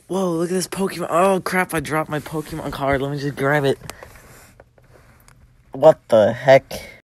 Whoa, look at this Pokemon. Oh, crap, I dropped my Pokemon card. Let me just grab it. What the heck?